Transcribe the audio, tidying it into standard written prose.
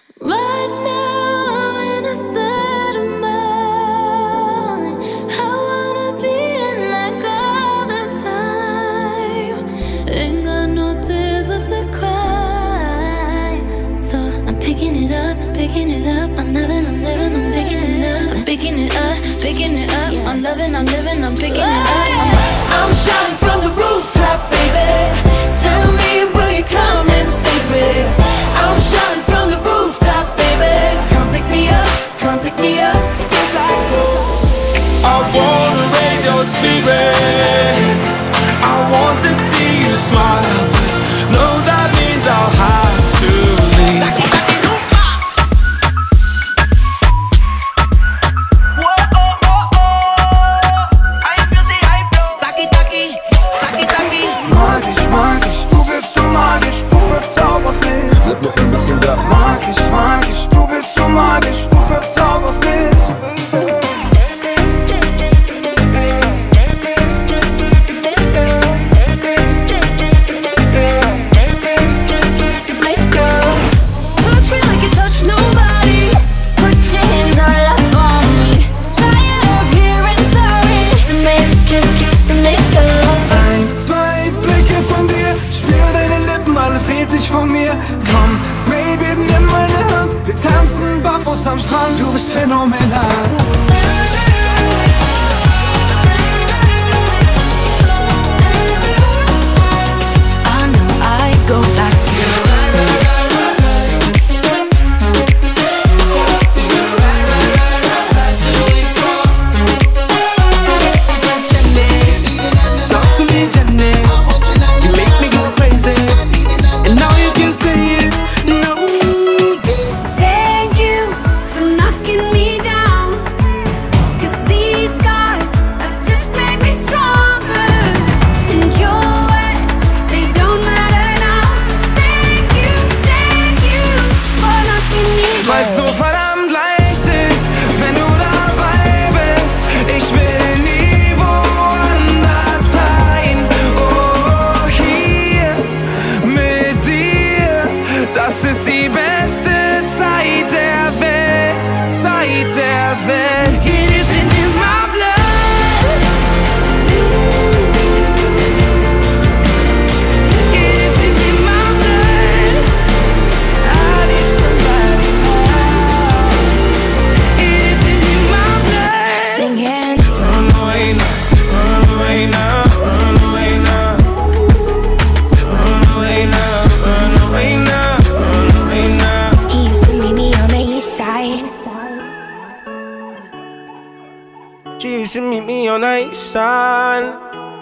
Right now I'm in a state of mind. I wanna be in like all the time. Ain't got no tears left to cry. So I'm picking it up, picking it up. I'm loving, I'm living, I'm picking it up. I'm picking it up, picking it up. I'm loving, I'm living, I'm picking it up. I'm shouting from the rooftop, baby. Tell me, will you come and save me? I'm shouting from the rooftop, baby. Come pick me up, come pick me up. Just like gold. I wanna raise your spirits. I want to see you smile, but no, that means I'll have to leave. Magisch, du bist so magisch, du verzauberst mich. Bleib noch ein bisschen da. Magisch, du bist so magisch, du verzauberst mich. Touch me like you touch nobody. Put your hands all up on me. Tired of hearing sorry. So make it kiss and let go. Ein, zwei Blicke von dir, spür deine Lippen, alles dreht sich von mir. Komm, Baby, nimm meine Hand, wir tanzen barfuß am Strand, du bist phänomenal. I know I go back to you. Talk to me, Jenny. You make me go crazy, and now you can say it. No. Thank you for knocking me down. 'Cause these scars have just made me stronger. And your words, they don't matter now. So thank you for knocking me down. Weil's so verdammt leicht ist, wenn du dabei bist. Ich will nie woanders sein. Oh, hier mit dir, das ist die beste Zeit der Welt, Zeit der Welt. It is in my blood. It is in my blood. I need somebody more. It is in my blood. Singing. Run away now, run away now, run away now. Run away now, run away now, run away now. He used to meet me on the east side. She used to meet me on the east side.